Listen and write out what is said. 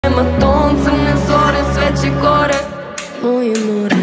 Nema ton, crne zore, sve će gore. Moje more